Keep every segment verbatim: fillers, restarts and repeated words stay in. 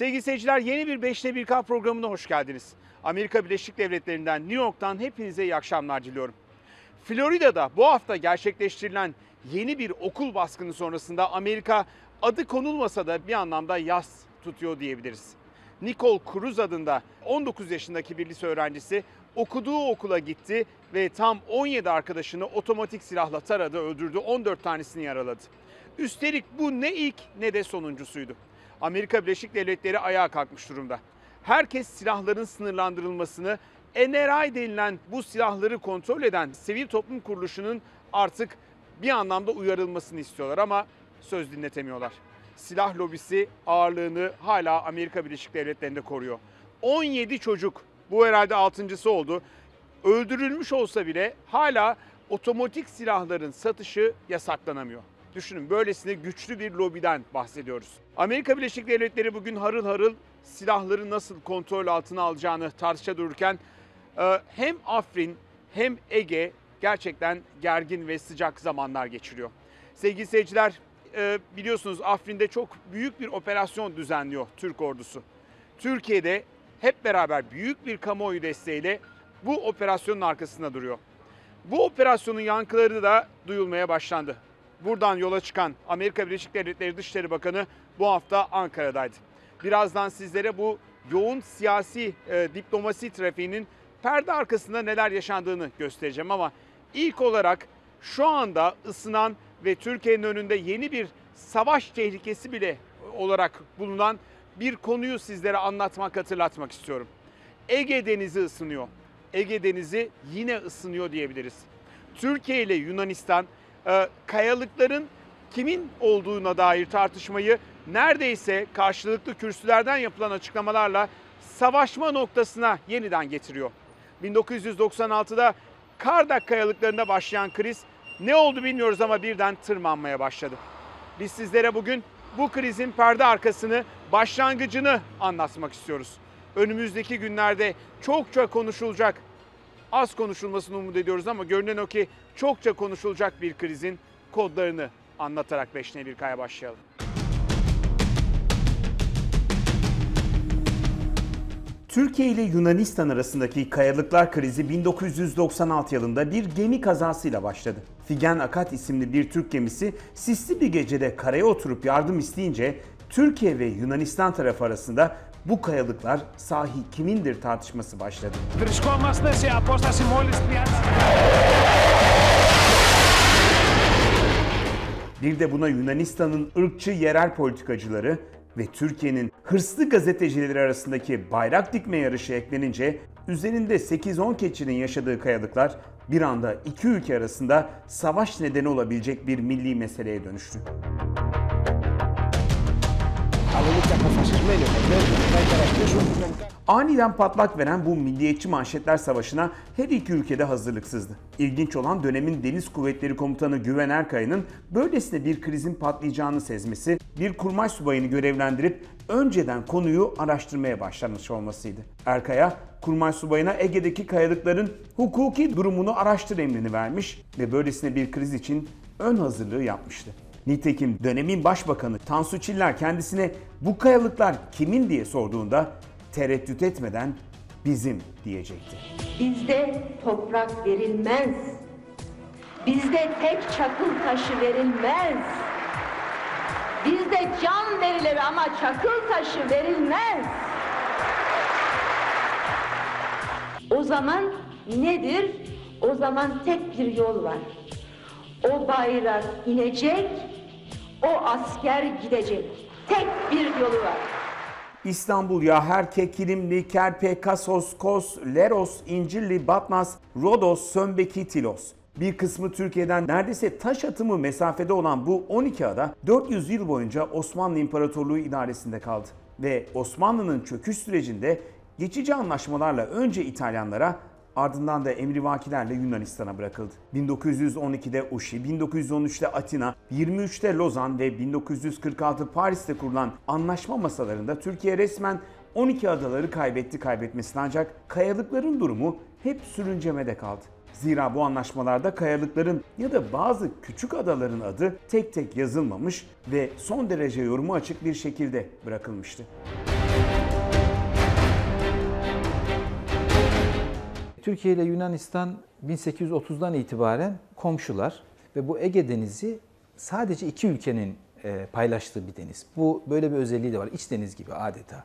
Sevgili seyirciler, yeni bir beşte bir K programına hoş geldiniz. Amerika Birleşik Devletleri'nden, New York'tan hepinize iyi akşamlar diliyorum. Florida'da bu hafta gerçekleştirilen yeni bir okul baskını sonrasında Amerika adı konulmasa da bir anlamda yas tutuyor diyebiliriz. Nicole Cruz adında on dokuz yaşındaki bir lise öğrencisi okuduğu okula gitti ve tam on yedi arkadaşını otomatik silahla taradı, öldürdü, on dört tanesini yaraladı. Üstelik bu ne ilk ne de sonuncusuydu. Amerika Birleşik Devletleri ayağa kalkmış durumda. Herkes silahların sınırlandırılmasını, N R I denilen bu silahları kontrol eden sivil toplum kuruluşunun artık bir anlamda uyarılmasını istiyorlar ama söz dinletemiyorlar. Silah lobisi ağırlığını hala Amerika Birleşik Devletleri'nde koruyor. on yedi çocuk, bu herhalde altıncısı oldu, öldürülmüş olsa bile hala otomatik silahların satışı yasaklanamıyor. Düşünün, böylesine güçlü bir lobiden bahsediyoruz. Amerika Birleşik Devletleri bugün harıl harıl silahları nasıl kontrol altına alacağını tartışa dururken hem Afrin hem Ege gerçekten gergin ve sıcak zamanlar geçiriyor. Sevgili seyirciler, biliyorsunuz Afrin'de çok büyük bir operasyon düzenliyor Türk ordusu. Türkiye'de hep beraber büyük bir kamuoyu desteğiyle bu operasyonun arkasında duruyor. Bu operasyonun yankıları da duyulmaya başlandı. Buradan yola çıkan Amerika Birleşik Devletleri Dışişleri Bakanı bu hafta Ankara'daydı. Birazdan sizlere bu yoğun siyasi e, diplomasi trafiğinin perde arkasında neler yaşandığını göstereceğim ama ilk olarak şu anda ısınan ve Türkiye'nin önünde yeni bir savaş tehlikesi bile olarak bulunan bir konuyu sizlere anlatmak, hatırlatmak istiyorum. Ege Denizi ısınıyor. Ege Denizi yine ısınıyor diyebiliriz. Türkiye ile Yunanistan kayalıkların kimin olduğuna dair tartışmayı neredeyse karşılıklı kürsülerden yapılan açıklamalarla savaşma noktasına yeniden getiriyor. bin dokuz yüz doksan altıda Kardak kayalıklarında başlayan kriz ne oldu bilmiyoruz ama birden tırmanmaya başladı. Biz sizlere bugün bu krizin perde arkasını, başlangıcını anlatmak istiyoruz. Önümüzdeki günlerde çokça konuşulacak, az konuşulmasını umut ediyoruz ama görünen o ki çokça konuşulacak bir krizin kodlarını anlatarak beşte bir K'ya başlayalım. Türkiye ile Yunanistan arasındaki kayalıklar krizi bin dokuz yüz doksan altı yılında bir gemi kazasıyla başladı. Figen Akat isimli bir Türk gemisi sisli bir gecede karaya oturup yardım isteyince Türkiye ve Yunanistan tarafı arasında bu kayalıklar sahi kimindir tartışması başladı. Bir de buna Yunanistan'ın ırkçı yerel politikacıları ve Türkiye'nin hırslı gazetecileri arasındaki bayrak dikme yarışı eklenince üzerinde sekiz on keçinin yaşadığı kayalıklar bir anda iki ülke arasında savaş nedeni olabilecek bir milli meseleye dönüştü. Aniden patlak veren bu milliyetçi manşetler savaşına her iki ülkede hazırlıksızdı. İlginç olan dönemin Deniz Kuvvetleri Komutanı Güven Erkaya'nın böylesine bir krizin patlayacağını sezmesi, bir kurmay subayını görevlendirip önceden konuyu araştırmaya başlamış olmasıydı. Erkaya, kurmay subayına Ege'deki kayalıkların hukuki durumunu araştır emrini vermiş ve böylesine bir kriz için ön hazırlığı yapmıştı. Nitekim dönemin başbakanı Tansu Çiller kendisine bu kayalıklar kimin diye sorduğunda tereddüt etmeden bizim diyecekti. Bizde toprak verilmez. Bizde tek çakıl taşı verilmez. Bizde can verilir ama çakıl taşı verilmez. O zaman nedir? O zaman tek bir yol var. O bayrak inecek, o asker gidecek. Tek bir yolu var. İstanbul, Yaherke, Kilimli, Kerpe, Kasos, Kos, Leros, İncirli, Batnas, Rodos, Sömbeki, Tilos. Bir kısmı Türkiye'den neredeyse taş atımı mesafede olan bu on iki ada dört yüz yıl boyunca Osmanlı İmparatorluğu idaresinde kaldı. Ve Osmanlı'nın çöküş sürecinde geçici anlaşmalarla önce İtalyanlara, ardından da emrivakilerle Yunanistan'a bırakıldı. bin dokuz yüz on ikide Uşi, bin dokuz yüz on üçte Atina, yirmi üçte Lozan ve bin dokuz yüz kırk altı Paris'te kurulan anlaşma masalarında Türkiye resmen on iki adaları kaybetti kaybetmesine, ancak kayalıkların durumu hep sürüncemede kaldı. Zira bu anlaşmalarda kayalıkların ya da bazı küçük adaların adı tek tek yazılmamış ve son derece yoruma açık bir şekilde bırakılmıştı. Türkiye ile Yunanistan bin sekiz yüz otuzdan itibaren komşular ve bu Ege Denizi sadece iki ülkenin paylaştığı bir deniz. Bu böyle bir özelliği de var. İç deniz gibi adeta.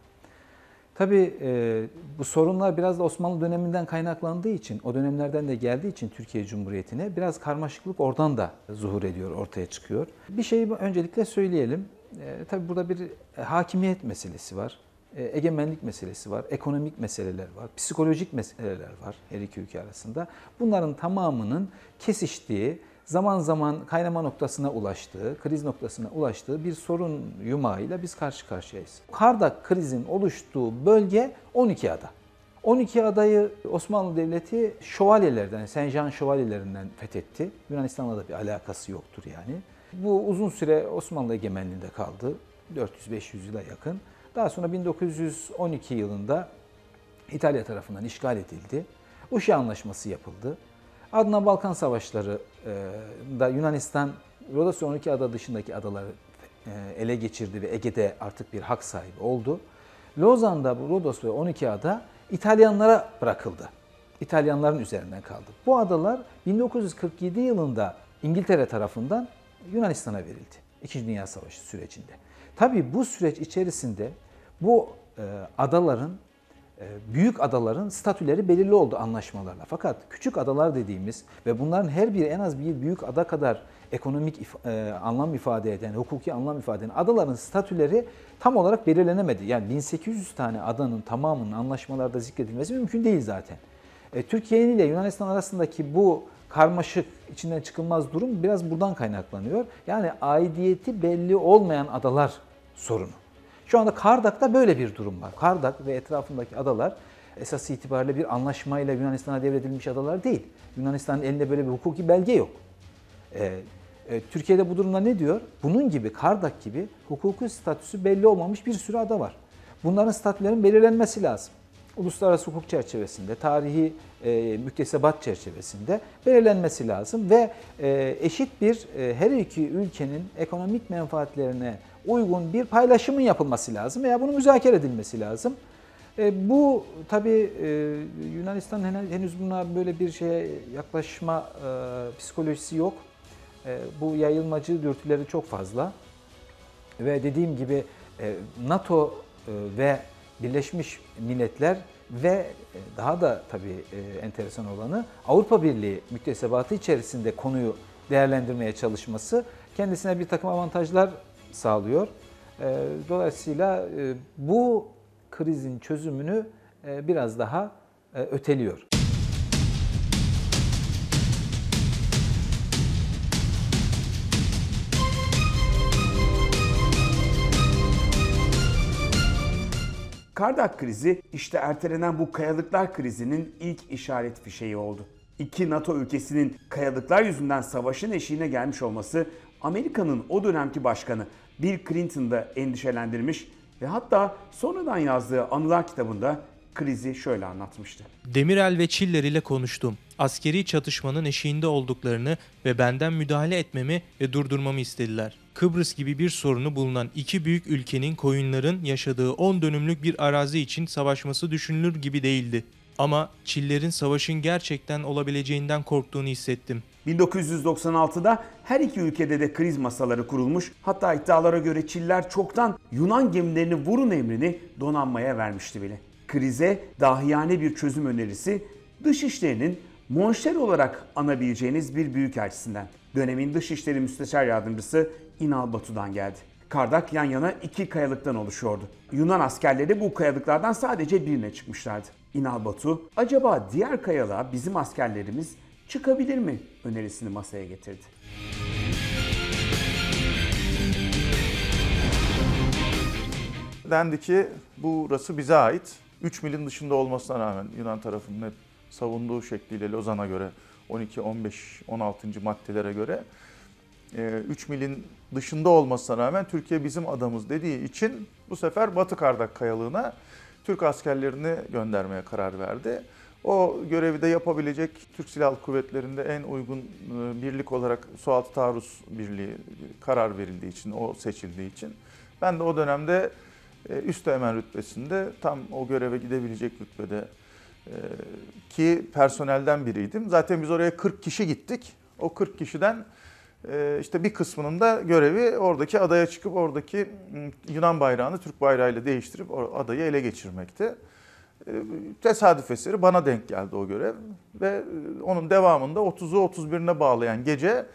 Tabii e, bu sorunlar biraz da Osmanlı döneminden kaynaklandığı için, o dönemlerden de geldiği için Türkiye Cumhuriyeti'ne biraz karmaşıklık oradan da zuhur ediyor, ortaya çıkıyor. Bir şeyi öncelikle söyleyelim. E, tabii burada bir e, hakimiyet meselesi var, e, egemenlik meselesi var, ekonomik meseleler var, psikolojik meseleler var her iki ülke arasında. Bunların tamamının kesiştiği, zaman zaman kaynama noktasına ulaştığı, kriz noktasına ulaştığı bir sorun yumağıyla biz karşı karşıyayız. Kardak krizin oluştuğu bölge on iki ada. on iki adayı Osmanlı Devleti şövalyelerden, Saint Jean şövalyelerinden fethetti. Yunanistan'la da bir alakası yoktur yani. Bu uzun süre Osmanlı egemenliğinde kaldı. dört yüz beş yüz yıla yakın. Daha sonra bin dokuz yüz on iki yılında İtalya tarafından işgal edildi. Uşa Anlaşması yapıldı. Ardından Balkan Savaşları'nda Yunanistan Rodos ve on iki ada dışındaki adaları ele geçirdi ve Ege'de artık bir hak sahibi oldu. Lozan'da bu Rodos ve on iki ada İtalyanlara bırakıldı. İtalyanların üzerinden kaldı. Bu adalar bin dokuz yüz kırk yedi yılında İngiltere tarafından Yunanistan'a verildi. İkinci Dünya Savaşı sürecinde. Tabii bu süreç içerisinde bu adaların büyük adaların statüleri belirli oldu anlaşmalarla. Fakat küçük adalar dediğimiz ve bunların her biri en az bir büyük ada kadar ekonomik if- e, anlam ifade eden, hukuki anlam ifade eden adaların statüleri tam olarak belirlenemedi. Yani bin sekiz yüz tane adanın tamamının anlaşmalarda zikredilmesi mümkün değil zaten. E, Türkiye ile Yunanistan arasındaki bu karmaşık, içinden çıkılmaz durum biraz buradan kaynaklanıyor. Yani aidiyeti belli olmayan adalar sorunu. Şu anda Kardak'ta böyle bir durum var. Kardak ve etrafındaki adalar esas itibariyle bir anlaşmayla Yunanistan'a devredilmiş adalar değil. Yunanistan'ın elinde böyle bir hukuki belge yok. Ee, e, Türkiye'de bu durumda ne diyor? Bunun gibi, Kardak gibi hukuki statüsü belli olmamış bir sürü ada var. Bunların statülerinin belirlenmesi lazım. Uluslararası hukuk çerçevesinde, tarihi e, müktesebat çerçevesinde belirlenmesi lazım ve e, eşit bir e, her iki ülkenin ekonomik menfaatlerine uygun bir paylaşımın yapılması lazım veya bunun müzakere edilmesi lazım. E, bu tabii e, Yunanistan henüz buna böyle bir şeye yaklaşma e, psikolojisi yok. E, bu yayılmacı dürtüleri çok fazla ve dediğim gibi e, NATO e, ve Birleşmiş Milletler ve daha da tabii e, enteresan olanı Avrupa Birliği müktesebatı içerisinde konuyu değerlendirmeye çalışması kendisine bir takım avantajlar sağlıyor. Dolayısıyla bu krizin çözümünü biraz daha öteliyor. Kardak krizi işte ertelenen bu kayalıklar krizinin ilk işaret fişeği oldu. İki NATO ülkesinin kayalıklar yüzünden savaşın eşiğine gelmiş olması Amerika'nın o dönemki başkanı Bill Clinton'da endişelendirmiş ve hatta sonradan yazdığı anılar kitabında krizi şöyle anlatmıştı. Demirel ve Çiller ile konuştum. Askeri çatışmanın eşiğinde olduklarını ve benden müdahale etmemi ve durdurmamı istediler. Kıbrıs gibi bir sorunu bulunan iki büyük ülkenin koyunların yaşadığı on dönümlük bir arazi için savaşması düşünülür gibi değildi. Ama Çiller'in savaşın gerçekten olabileceğinden korktuğunu hissettim. bin dokuz yüz doksan altıda her iki ülkede de kriz masaları kurulmuş. Hatta iddialara göre Çiller çoktan Yunan gemilerini vurun emrini donanmaya vermişti bile. Krize dahiyane bir çözüm önerisi Dışişleri'nin monşer olarak anabileceğiniz bir büyükelçisinden, dönemin Dışişleri Müsteşar Yardımcısı İnal Batu'dan geldi. Kardak yan yana iki kayalıktan oluşuyordu. Yunan askerleri bu kayalıklardan sadece birine çıkmışlardı. İnal Batu, acaba diğer kayalığa bizim askerlerimiz çıkabilir mi önerisini masaya getirdi. Dendi ki burası bize ait. üç milin dışında olmasına rağmen Yunan tarafının hep savunduğu şekliyle Lozan'a göre on iki, on beş, on altıncı maddelere göre üç milin dışında olmasına rağmen Türkiye bizim adamız dediği için bu sefer Batı Kardak Kayalığı'na Türk askerlerini göndermeye karar verdi. O görevi de yapabilecek Türk Silahlı Kuvvetleri'nde en uygun birlik olarak Sualtı Taarruz Birliği karar verildiği için, o seçildiği için ben de o dönemde üsteğmen rütbesinde tam o göreve gidebilecek rütbede Ki personelden biriydim. Zaten biz oraya kırk kişi gittik. O kırk kişiden işte bir kısmının da görevi oradaki adaya çıkıp oradaki Yunan bayrağını Türk bayrağıyla değiştirip adayı ele geçirmekti. Tesadüf eseri bana denk geldi o görev ve onun devamında otuzu otuz birine bağlayan gece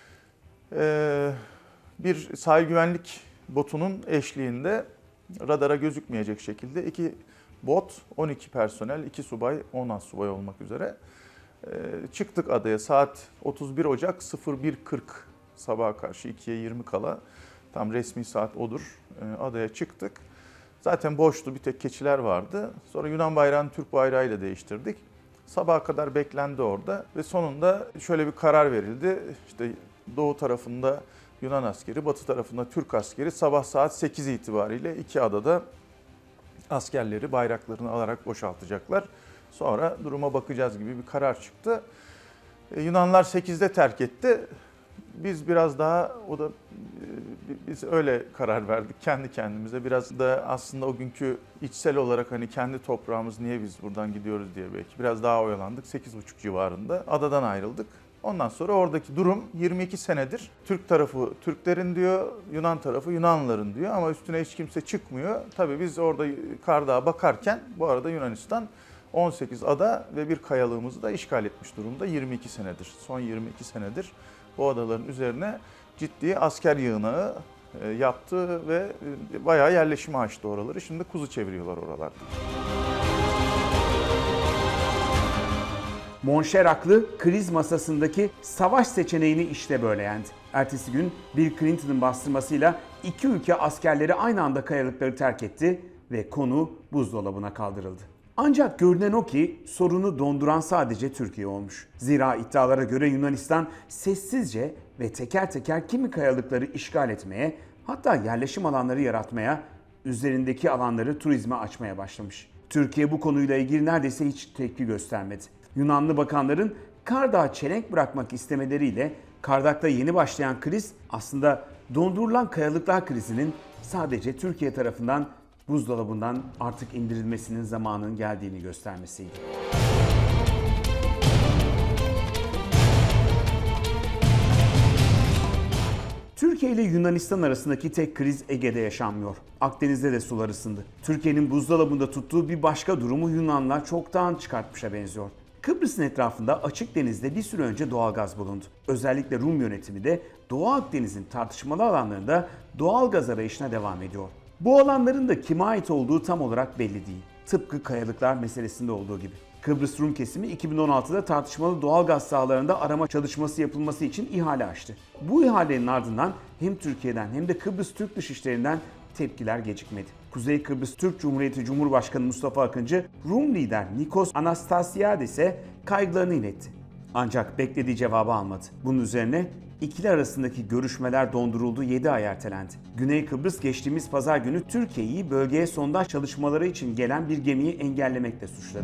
bir sahil güvenlik botunun eşliğinde radara gözükmeyecek şekilde iki bot, on iki personel, iki subay, on astsubay olmak üzere çıktık adaya saat otuz bir Ocak bir kırk sabaha karşı ikiye yirmi kala, tam resmi saat odur, adaya çıktık. Zaten boştu, bir tek keçiler vardı. Sonra Yunan bayrağını Türk bayrağıyla değiştirdik. Sabaha kadar beklendi orada ve sonunda şöyle bir karar verildi. İşte doğu tarafında Yunan askeri, batı tarafında Türk askeri sabah saat sekiz itibariyle iki adada askerleri bayraklarını alarak boşaltacaklar. Sonra duruma bakacağız gibi bir karar çıktı. Ee, Yunanlar sekizde terk etti. Biz biraz daha, o da biz öyle karar verdik kendi kendimize. Biraz da aslında o günkü içsel olarak hani kendi toprağımız, niye biz buradan gidiyoruz diye belki biraz daha oyalandık. sekiz buçuk civarında adadan ayrıldık. Ondan sonra oradaki durum yirmi iki senedir Türk tarafı Türklerin diyor, Yunan tarafı Yunanlıların diyor ama üstüne hiç kimse çıkmıyor. Tabii biz orada Kardağa bakarken bu arada Yunanistan on sekiz ada ve bir kayalığımızı da işgal etmiş durumda yirmi iki senedir. Son yirmi iki senedir bu adaların üzerine ciddi asker yığınağı yaptı ve bayağı yerleşime açtı oraları. Şimdi kuzu çeviriyorlar oralarda. Monşer haklı, kriz masasındaki savaş seçeneğini işte böyle yendi. Ertesi gün Bill Clinton'ın bastırmasıyla iki ülke askerleri aynı anda kayalıkları terk etti ve konu buzdolabına kaldırıldı. Ancak görünen o ki sorunu donduran sadece Türkiye olmuş. Zira iddialara göre Yunanistan sessizce ve teker teker kimi kayalıkları işgal etmeye, hatta yerleşim alanları yaratmaya, üzerindeki alanları turizme açmaya başlamış. Türkiye bu konuyla ilgili neredeyse hiç tepki göstermedi. Yunanlı bakanların Kardağa çelenk bırakmak istemeleriyle Kardak'ta yeni başlayan kriz aslında dondurulan kayalıklar krizinin sadece Türkiye tarafından buzdolabından artık indirilmesinin zamanının geldiğini göstermesiydi. Türkiye ile Yunanistan arasındaki tek kriz Ege'de yaşanmıyor. Akdeniz'de de sular ısındı. Türkiye'nin buzdolabında tuttuğu bir başka durumu Yunanlar çoktan çıkartmışa benziyor. Kıbrıs'ın etrafında açık denizde bir süre önce doğalgaz bulundu. Özellikle Rum yönetimi de Doğu Akdeniz'in tartışmalı alanlarında doğalgaz arayışına devam ediyor. Bu alanların da kime ait olduğu tam olarak belli değil. Tıpkı kayalıklar meselesinde olduğu gibi. Kıbrıs Rum kesimi iki bin on altıda tartışmalı doğalgaz sahalarında arama çalışması yapılması için ihale açtı. Bu ihalenin ardından hem Türkiye'den hem de Kıbrıs Türk Dışişleri'nden tepkiler gecikmedi. Kuzey Kıbrıs Türk Cumhuriyeti Cumhurbaşkanı Mustafa Akıncı, Rum lider Nikos Anastasiadis'e kaygılarını iletti. Ancak beklediği cevabı almadı. Bunun üzerine ikili arasındaki görüşmeler donduruldu, yedi ay ertelendi. Güney Kıbrıs geçtiğimiz pazar günü Türkiye'yi bölgeye sondaj çalışmaları için gelen bir gemiyi engellemekle suçladı.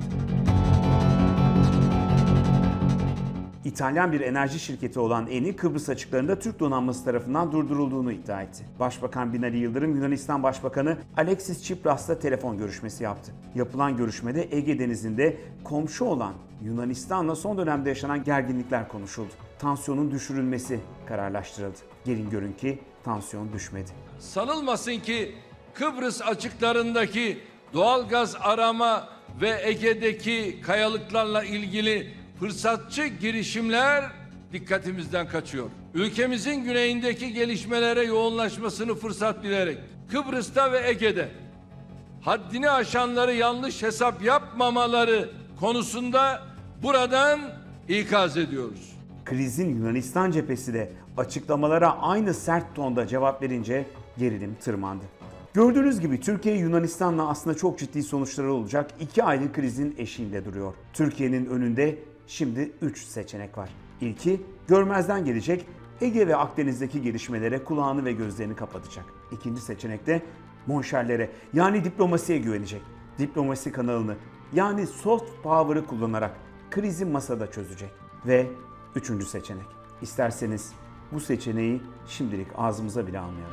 İtalyan bir enerji şirketi olan Eni, Kıbrıs açıklarında Türk donanması tarafından durdurulduğunu iddia etti. Başbakan Binali Yıldırım, Yunanistan Başbakanı Alexis Tsipras'la telefon görüşmesi yaptı. Yapılan görüşmede Ege Denizi'nde komşu olan Yunanistan'la son dönemde yaşanan gerginlikler konuşuldu. Tansiyonun düşürülmesi kararlaştırıldı. Gelin görün ki tansiyon düşmedi. Sanılmasın ki Kıbrıs açıklarındaki doğalgaz arama ve Ege'deki kayalıklarla ilgili fırsatçı girişimler dikkatimizden kaçıyor. Ülkemizin güneyindeki gelişmelere yoğunlaşmasını fırsat bilerek Kıbrıs'ta ve Ege'de haddini aşanları yanlış hesap yapmamaları konusunda buradan ikaz ediyoruz. Krizin Yunanistan cephesi de açıklamalara aynı sert tonda cevap verince gerilim tırmandı. Gördüğünüz gibi Türkiye Yunanistan'la aslında çok ciddi sonuçları olacak iki ayrı krizin eşiğinde duruyor. Türkiye'nin önünde şimdi üç seçenek var. İlki görmezden gelecek, Ege ve Akdeniz'deki gelişmelere kulağını ve gözlerini kapatacak. İkinci seçenek de monşerlere, yani diplomasiye güvenecek. Diplomasi kanalını, yani soft power'ı kullanarak krizi masada çözecek. Ve üçüncü seçenek. İsterseniz bu seçeneği şimdilik ağzımıza bile almayalım.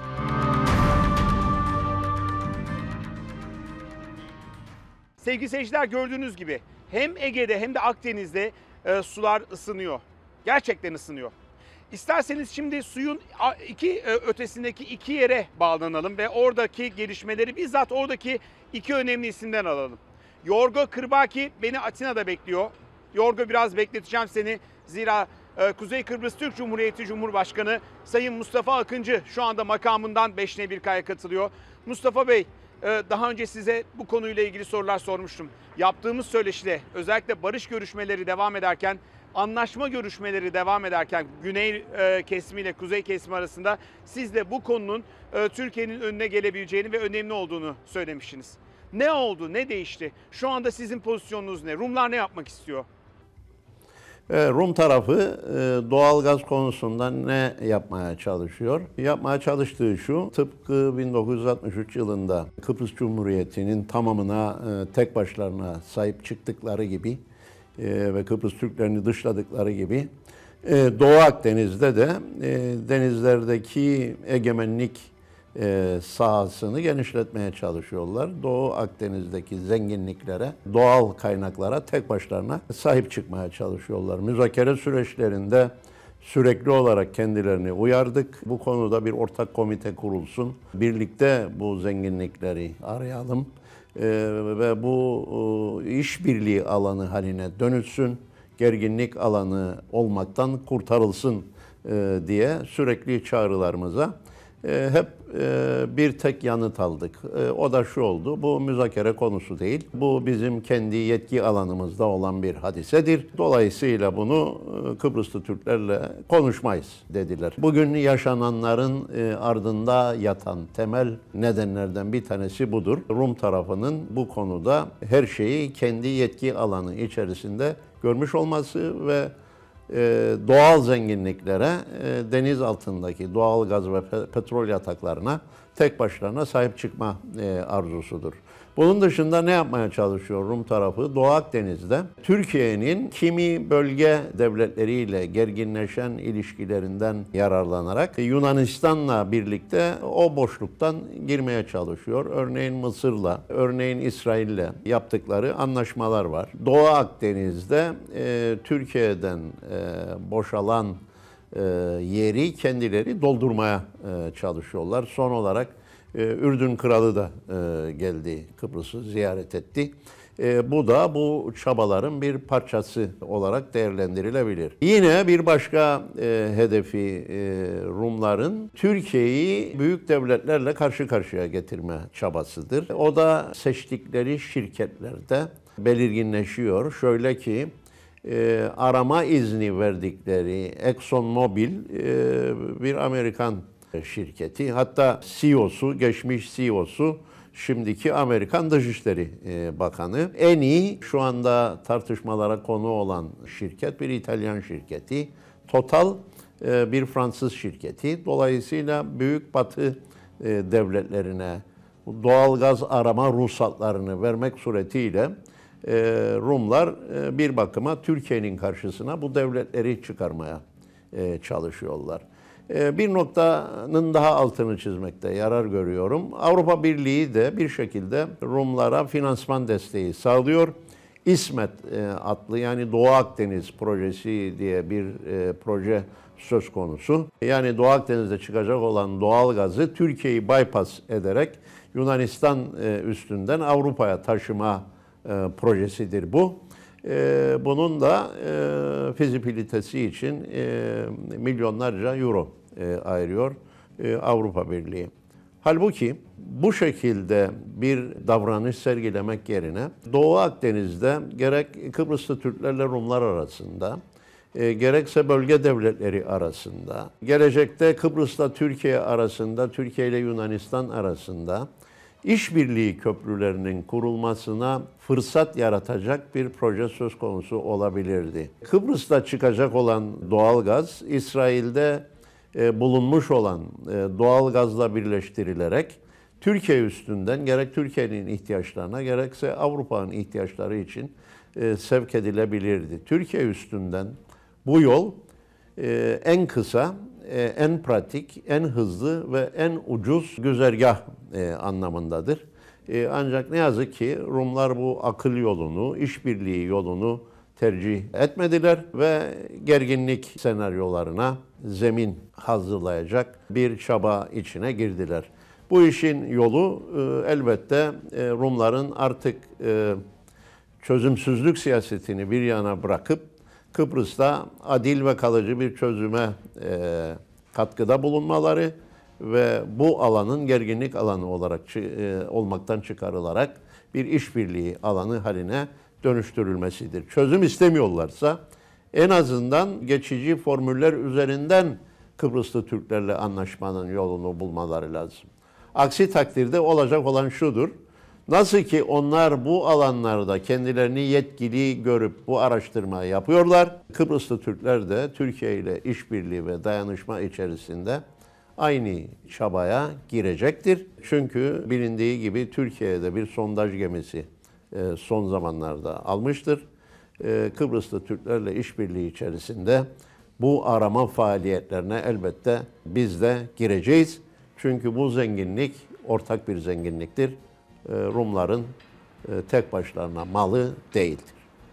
Sevgili seyirciler, gördüğünüz gibi hem Ege'de hem de Akdeniz'de e, sular ısınıyor. Gerçekten ısınıyor. İsterseniz şimdi suyun iki e, ötesindeki iki yere bağlanalım ve oradaki gelişmeleri bizzat oradaki iki önemli isimden alalım. Yorgo Kırbaki beni Atina'da bekliyor. Yorgo, biraz bekleteceğim seni. Zira e, Kuzey Kıbrıs Türk Cumhuriyeti Cumhurbaşkanı Sayın Mustafa Akıncı şu anda makamından beş N bir K'ya katılıyor. Mustafa Bey, e, daha önce size bu konuyla ilgili sorular sormuştum. Yaptığımız söyleşide özellikle barış görüşmeleri devam ederken, anlaşma görüşmeleri devam ederken güney e, kesimi ile kuzey kesimi arasında siz de bu konunun e, Türkiye'nin önüne gelebileceğini ve önemli olduğunu söylemiştiniz. Ne oldu, ne değişti? Şu anda sizin pozisyonunuz ne? Rumlar ne yapmak istiyor? Rum tarafı doğalgaz konusunda ne yapmaya çalışıyor? Yapmaya çalıştığı şu, tıpkı bin dokuz yüz altmış üç yılında Kıbrıs Cumhuriyeti'nin tamamına tek başlarına sahip çıktıkları gibi ve Kıbrıs Türklerini dışladıkları gibi Doğu Akdeniz'de de denizlerdeki egemenlik sahasını genişletmeye çalışıyorlar. Doğu Akdeniz'deki zenginliklere, doğal kaynaklara tek başlarına sahip çıkmaya çalışıyorlar. Müzakere süreçlerinde sürekli olarak kendilerini uyardık. Bu konuda bir ortak komite kurulsun. Birlikte bu zenginlikleri arayalım ee, ve bu e, işbirliği alanı haline dönüşsün. Gerginlik alanı olmaktan kurtarılsın e, diye sürekli çağrılarımıza e, hep e, bir tek yanıt aldık. E, o da şu oldu: bu müzakere konusu değil. Bu bizim kendi yetki alanımızda olan bir hadisedir. Dolayısıyla bunu e, Kıbrıslı Türklerle konuşmayız dediler. Bugün yaşananların e, ardında yatan temel nedenlerden bir tanesi budur. Rum tarafının bu konuda her şeyi kendi yetki alanı içerisinde görmüş olması ve e, doğal zenginliklere, e, deniz altındaki doğal gaz ve pe- petrol yataklarına tek başlarına sahip çıkma e, arzusudur. Bunun dışında ne yapmaya çalışıyor Rum tarafı? Doğu Akdeniz'de Türkiye'nin kimi bölge devletleriyle gerginleşen ilişkilerinden yararlanarak Yunanistan'la birlikte o boşluktan girmeye çalışıyor. Örneğin Mısır'la, örneğin İsrail'le yaptıkları anlaşmalar var. Doğu Akdeniz'de e, Türkiye'den e, boşalan e, yeri kendileri doldurmaya e, çalışıyorlar. Son olarak Ürdün Kralı da geldi, Kıbrıs'ı ziyaret etti. Bu da bu çabaların bir parçası olarak değerlendirilebilir. Yine bir başka hedefi Rumların Türkiye'yi büyük devletlerle karşı karşıya getirme çabasıdır. O da seçtikleri şirketlerde belirginleşiyor. Şöyle ki, arama izni verdikleri ExxonMobil bir Amerikan şirketi. Hatta C E O'su, geçmiş C E O'su, şimdiki Amerikan Dışişleri Bakanı. En iyi şu anda tartışmalara konu olan şirket bir İtalyan şirketi. Total bir Fransız şirketi. Dolayısıyla Büyük Batı devletlerine doğalgaz arama ruhsatlarını vermek suretiyle Rumlar bir bakıma Türkiye'nin karşısına bu devletleri çıkarmaya çalışıyorlar. Bir noktanın daha altını çizmekte yarar görüyorum. Avrupa Birliği de bir şekilde Rumlara finansman desteği sağlıyor. İsmet adlı, yani Doğu Akdeniz projesi diye bir proje söz konusu. Yani Doğu Akdeniz'de çıkacak olan doğal gazı Türkiye'yi bypass ederek Yunanistan üstünden Avrupa'ya taşıma projesidir bu. Bunun da fizibilitesi için milyonlarca euro ayırıyor Avrupa Birliği. Halbuki bu şekilde bir davranış sergilemek yerine Doğu Akdeniz'de gerek Kıbrıslı Türklerle Rumlar arasında, gerekse bölge devletleri arasında, gelecekte Kıbrıs'la Türkiye arasında, Türkiye ile Yunanistan arasında işbirliği köprülerinin kurulmasına fırsat yaratacak bir proje söz konusu olabilirdi. Kıbrıs'ta çıkacak olan doğalgaz, İsrail'de e, bulunmuş olan e, doğalgazla birleştirilerek Türkiye üstünden gerek Türkiye'nin ihtiyaçlarına gerekse Avrupa'nın ihtiyaçları için e, sevk edilebilirdi. Türkiye üstünden bu yol e, en kısa, en pratik, en hızlı ve en ucuz güzergah e, anlamındadır. E, ancak ne yazık ki Rumlar bu akıl yolunu, işbirliği yolunu tercih etmediler ve gerginlik senaryolarına zemin hazırlayacak bir çaba içine girdiler. Bu işin yolu e, elbette e, Rumların artık e, çözümsüzlük siyasetini bir yana bırakıp Kıbrıs'ta adil ve kalıcı bir çözüme e, katkıda bulunmaları ve bu alanın gerginlik alanı olarak e, olmaktan çıkarılarak bir işbirliği alanı haline dönüştürülmesidir. Çözüm istemiyorlarsa en azından geçici formüller üzerinden Kıbrıslı Türklerle anlaşmanın yolunu bulmaları lazım. Aksi takdirde olacak olan şudur. Nasıl ki onlar bu alanlarda kendilerini yetkili görüp bu araştırmayı yapıyorlar, Kıbrıslı Türkler de Türkiye ile işbirliği ve dayanışma içerisinde aynı çabaya girecektir. Çünkü bilindiği gibi Türkiye'de bir sondaj gemisi son zamanlarda almıştır. Kıbrıslı Türklerle işbirliği içerisinde bu arama faaliyetlerine elbette biz de gireceğiz. Çünkü bu zenginlik ortak bir zenginliktir. Rumların tek başlarına malı değildir.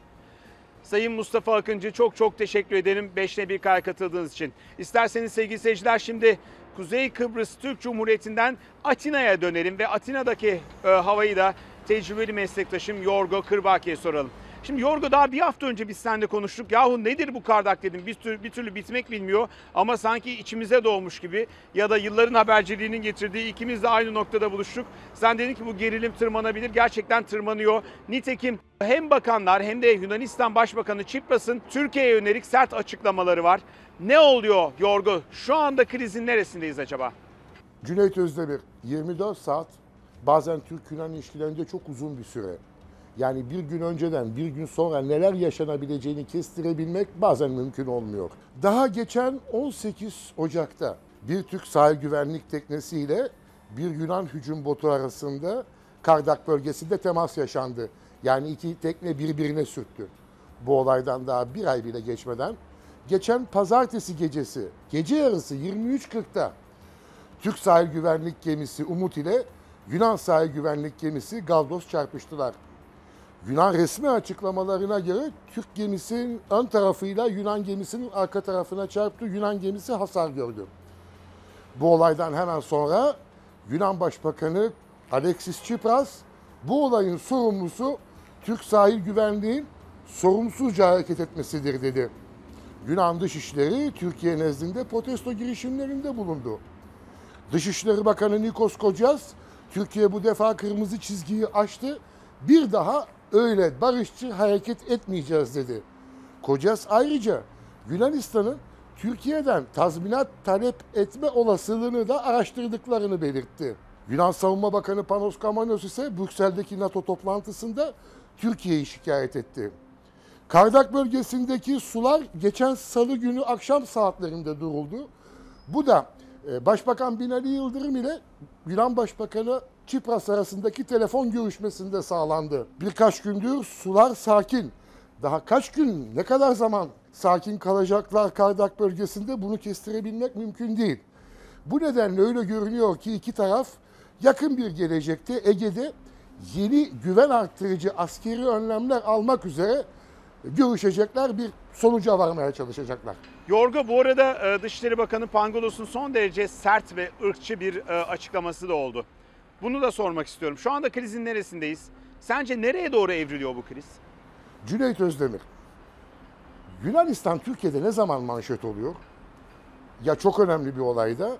Sayın Mustafa Akıncı, çok çok teşekkür ederim beşte bir K'ya katıldığınız için. İsterseniz sevgili seyirciler şimdi Kuzey Kıbrıs Türk Cumhuriyeti'nden Atina'ya dönelim ve Atina'daki e, havayı da tecrübeli meslektaşım Yorgo Kırbaki'ye soralım. Şimdi Yorgo, daha bir hafta önce biz seninle konuştuk. Yahu nedir bu Kardak dedim. Bir türlü, bir türlü bitmek bilmiyor ama sanki içimize doğmuş gibi ya da yılların haberciliğinin getirdiği, ikimiz de aynı noktada buluştuk. Sen dedin ki bu gerilim tırmanabilir. Gerçekten tırmanıyor. Nitekim hem bakanlar hem de Yunanistan Başbakanı Tsipras'ın Türkiye'ye yönelik sert açıklamaları var. Ne oluyor Yorgo? Şu anda krizin neresindeyiz acaba? Cüneyt Özdemir, yirmi dört saat bazen Türk-Yunan ilişkilerinde çok uzun bir süre. Yani bir gün önceden bir gün sonra neler yaşanabileceğini kestirebilmek bazen mümkün olmuyor. Daha geçen on sekiz Ocak'ta bir Türk sahil güvenlik teknesiyle bir Yunan hücum botu arasında Kardak bölgesinde temas yaşandı. Yani iki tekne birbirine sürttü. Bu olaydan daha bir ay bile geçmeden geçen pazartesi gecesi, gece yarısı yirmi üç kırkta Türk sahil güvenlik gemisi Umut ile Yunan sahil güvenlik gemisi Galdos çarpıştılar. Yunan resmi açıklamalarına göre Türk gemisinin ön tarafıyla Yunan gemisinin arka tarafına çarptı. Yunan gemisi hasar gördü. Bu olaydan hemen sonra Yunan Başbakanı Alexis Tsipras bu olayın sorumlusu Türk sahil güvenliğin sorumsuzca hareket etmesidir dedi. Yunan Dışişleri Türkiye nezdinde protesto girişimlerinde bulundu. Dışişleri Bakanı Nikos Kodyas, Türkiye bu defa kırmızı çizgiyi aştı, bir daha öyle barışçı hareket etmeyeceğiz dedi. Kodyas ayrıca Yunanistan'ın Türkiye'den tazminat talep etme olasılığını da araştırdıklarını belirtti. Yunan Savunma Bakanı Panos Kamanos ise Brüksel'deki NATO toplantısında Türkiye'yi şikayet etti. Kardak bölgesindeki sular geçen salı günü akşam saatlerinde duruldu. Bu da Başbakan Binali Yıldırım ile Yunan Başbakanı Tsipras arasındaki telefon görüşmesinde sağlandı. Birkaç gündür sular sakin. Daha kaç gün, ne kadar zaman sakin kalacaklar Kardak bölgesinde bunu kestirebilmek mümkün değil. Bu nedenle öyle görünüyor ki iki taraf yakın bir gelecekte Ege'de yeni güven arttırıcı askeri önlemler almak üzere görüşecekler, bir sonuca varmaya çalışacaklar. Yorgo, bu arada Dışişleri Bakanı Pangolos'un son derece sert ve ırkçı bir açıklaması da oldu. Bunu da sormak istiyorum. Şu anda krizin neresindeyiz? Sence nereye doğru evriliyor bu kriz? Cüneyt Özdemir, Yunanistan Türkiye'de ne zaman manşet oluyor? Ya çok önemli bir olayda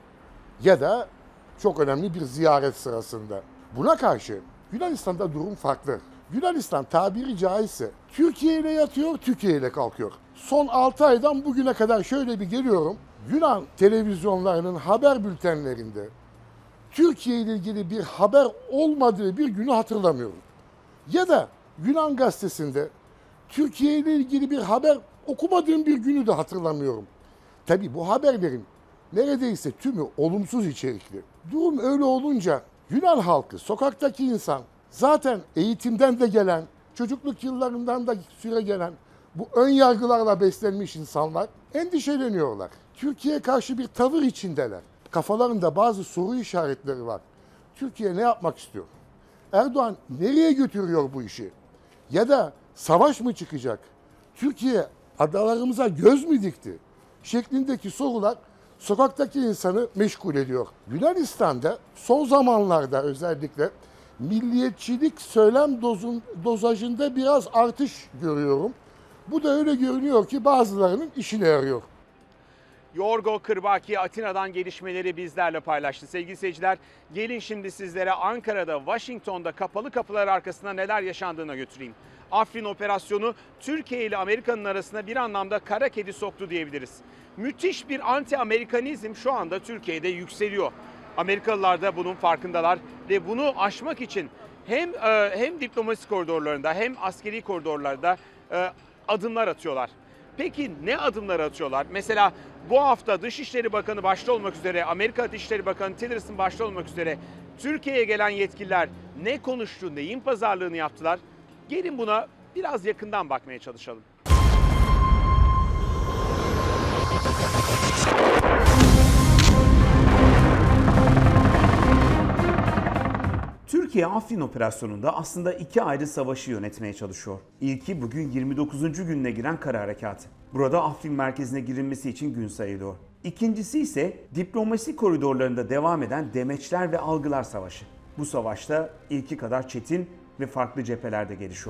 ya da çok önemli bir ziyaret sırasında. Buna karşı Yunanistan'da durum farklı. Yunanistan tabiri caizse Türkiye ile yatıyor, Türkiye ile kalkıyor. Son altı aydan bugüne kadar şöyle bir geliyorum. Yunan televizyonlarının haber bültenlerinde Türkiye ile ilgili bir haber olmadığı bir günü hatırlamıyorum. Ya da Yunan gazetesinde Türkiye ile ilgili bir haber okumadığım bir günü de hatırlamıyorum. Tabii bu haberlerin neredeyse tümü olumsuz içerikli. Durum öyle olunca Yunan halkı, sokaktaki insan, zaten eğitimden de gelen, çocukluk yıllarından da süre gelen bu ön yargılarla beslenmiş insanlar endişeleniyorlar. Türkiye'ye karşı bir tavır içindeler. Kafalarında bazı soru işaretleri var. Türkiye ne yapmak istiyor? Erdoğan nereye götürüyor bu işi? Ya da savaş mı çıkacak? Türkiye adalarımıza göz mü dikti? Şeklindeki sorular sokaktaki insanı meşgul ediyor. Yunanistan'da son zamanlarda özellikle milliyetçilik söylem dozun, dozajında biraz artış görüyorum. Bu da öyle görünüyor ki bazılarının işine yarıyor. Yorgo Kırbaki Atina'dan gelişmeleri bizlerle paylaştı. Sevgili seyirciler, gelin şimdi sizlere Ankara'da, Washington'da kapalı kapılar arkasında neler yaşandığına götüreyim. Afrin operasyonu Türkiye ile Amerika'nın arasına bir anlamda kara kedi soktu diyebiliriz. Müthiş bir anti-Amerikanizm şu anda Türkiye'de yükseliyor. Amerikalılar da bunun farkındalar ve bunu aşmak için hem hem diplomasi koridorlarında hem askeri koridorlarda adımlar atıyorlar. Peki ne adımlar atıyorlar? Mesela bu hafta Dışişleri Bakanı başta olmak üzere, Amerika Dışişleri Bakanı Tillerson başta olmak üzere Türkiye'ye gelen yetkililer ne konuştu, neyin pazarlığını yaptılar? Gelin buna biraz yakından bakmaya çalışalım. Türkiye Afrin operasyonunda aslında iki ayrı savaşı yönetmeye çalışıyor. İlki bugün yirmi dokuzuncu gününe giren kara harekatı. Burada Afrin merkezine girilmesi için gün sayılıyor. İkincisi ise diplomasi koridorlarında devam eden demeçler ve algılar savaşı. Bu savaşta ilki kadar çetin ve farklı cephelerde gelişiyor.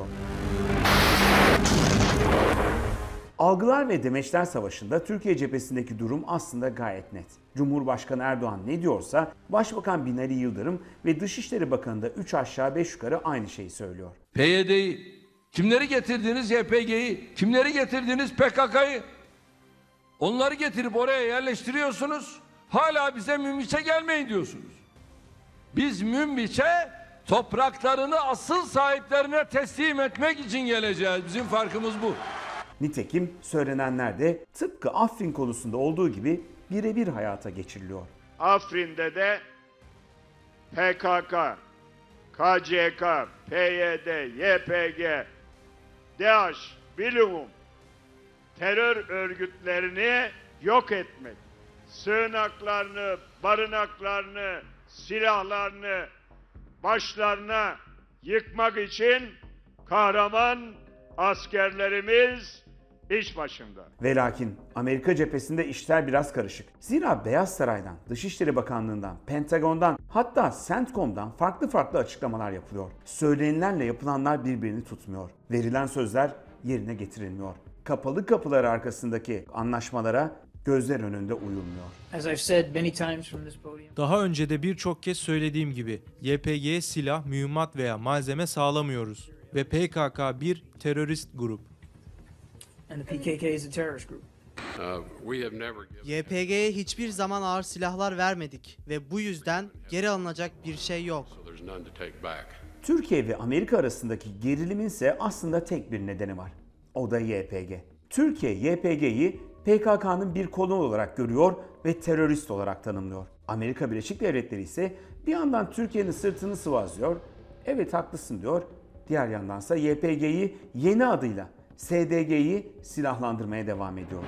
Algılar ve demeçler savaşında Türkiye cephesindeki durum aslında gayet net. Cumhurbaşkanı Erdoğan ne diyorsa Başbakan Binali Yıldırım ve Dışişleri Bakanı da üç aşağı beş yukarı aynı şeyi söylüyor. P Y D'yi, kimleri getirdiniz Y P G'yi, kimleri getirdiniz P K K'yı? Onları getirip oraya yerleştiriyorsunuz. Hala bize Münbiç'e gelmeyin diyorsunuz. Biz Münbiç'e topraklarını asıl sahiplerine teslim etmek için geleceğiz. Bizim farkımız bu. Nitekim söylenenler de tıpkı Afrin konusunda olduğu gibi birebir hayata geçiriliyor. Afrin'de de P K K, K C K, P Y D, Y P G, DAEŞ, bilumum terör örgütlerini yok etmek, sığınaklarını, barınaklarını, silahlarını başlarına yıkmak için kahraman askerlerimiz iş başında. Ve lakin Amerika cephesinde işler biraz karışık. Zira Beyaz Saray'dan, Dışişleri Bakanlığı'ndan, Pentagon'dan hatta CENTCOM'dan farklı farklı açıklamalar yapılıyor. Söylenilenle yapılanlar birbirini tutmuyor. Verilen sözler yerine getirilmiyor. Kapalı kapılar arkasındaki anlaşmalara gözler önünde uyulmuyor. Daha önce de birçok kez söylediğim gibi Y P G'ye silah, mühimmat veya malzeme sağlamıyoruz ve P K K bir terörist grup. Y P G'ye hiçbir zaman ağır silahlar vermedik ve bu yüzden geri alınacak bir şey yok. Türkiye ve Amerika arasındaki gerilimin ise aslında tek bir nedeni var. O da Y P G. Türkiye Y P G'yi P K K'nın bir kolu olarak görüyor ve terörist olarak tanımlıyor. Amerika Birleşik Devletleri ise bir yandan Türkiye'nin sırtını sıvazlıyor, evet haklısın diyor. Diğer yandansa Y P G'yi yeni adıyla S D G'yi silahlandırmaya devam ediyor.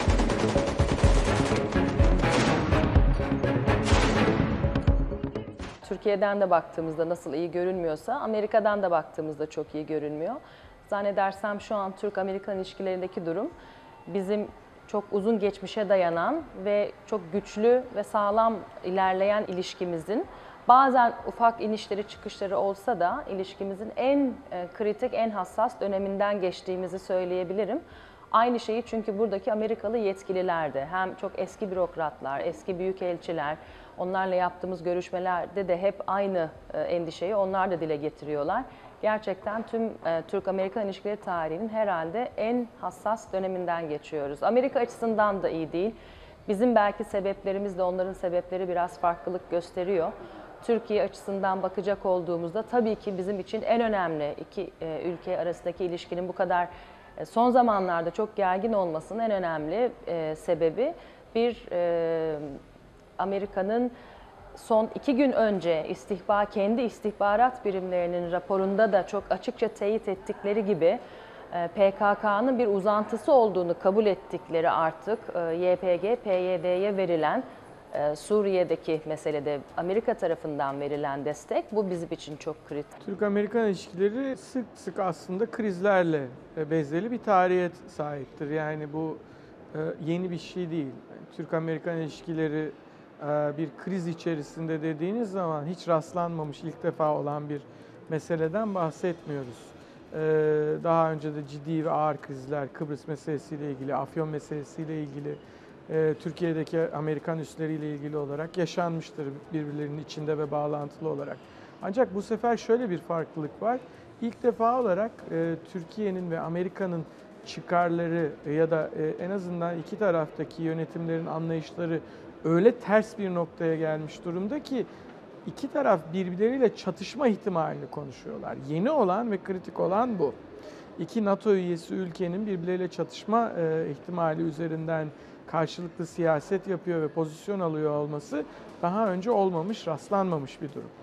Türkiye'den de baktığımızda nasıl iyi görünmüyorsa Amerika'dan da baktığımızda çok iyi görünmüyor. Zannedersem şu an Türk-Amerikan ilişkilerindeki durum bizim çok uzun geçmişe dayanan ve çok güçlü ve sağlam ilerleyen ilişkimizin bazen ufak inişleri çıkışları olsa da ilişkimizin en kritik, en hassas döneminden geçtiğimizi söyleyebilirim. Aynı şeyi çünkü buradaki Amerikalı yetkililer de hem çok eski bürokratlar, eski büyükelçiler, onlarla yaptığımız görüşmelerde de hep aynı endişeyi onlar da dile getiriyorlar. Gerçekten tüm Türk-Amerikan ilişkileri tarihinin herhalde en hassas döneminden geçiyoruz. Amerika açısından da iyi değil. Bizim belki sebeplerimiz de onların sebepleri biraz farklılık gösteriyor. Türkiye açısından bakacak olduğumuzda tabii ki bizim için en önemli iki ülke arasındaki ilişkinin bu kadar son zamanlarda çok gergin olmasının en önemli sebebi bir Amerika'nın son iki gün önce istihbar, kendi istihbarat birimlerinin raporunda da çok açıkça teyit ettikleri gibi P K K'nın bir uzantısı olduğunu kabul ettikleri artık Y P G, P Y D'ye verilen Ee, Suriye'deki meselede Amerika tarafından verilen destek, bu bizim için çok kritik. Türk-Amerikan ilişkileri sık sık aslında krizlerle bezeli bir tarihe sahiptir. Yani bu yeni bir şey değil. Türk-Amerikan ilişkileri bir kriz içerisinde dediğiniz zaman hiç rastlanmamış, ilk defa olan bir meseleden bahsetmiyoruz. Daha önce de ciddi ve ağır krizler, Kıbrıs meselesiyle ilgili, Afyon meselesiyle ilgili, Türkiye'deki Amerikan üsleriyle ilgili olarak yaşanmıştır birbirlerinin içinde ve bağlantılı olarak. Ancak bu sefer şöyle bir farklılık var. İlk defa olarak Türkiye'nin ve Amerika'nın çıkarları ya da en azından iki taraftaki yönetimlerin anlayışları öyle ters bir noktaya gelmiş durumda ki iki taraf birbirleriyle çatışma ihtimalini konuşuyorlar. Yeni olan ve kritik olan bu. İki NATO üyesi ülkenin birbirleriyle çatışma ihtimali üzerinden karşılıklı siyaset yapıyor ve pozisyon alıyor olması daha önce olmamış, rastlanmamış bir durum.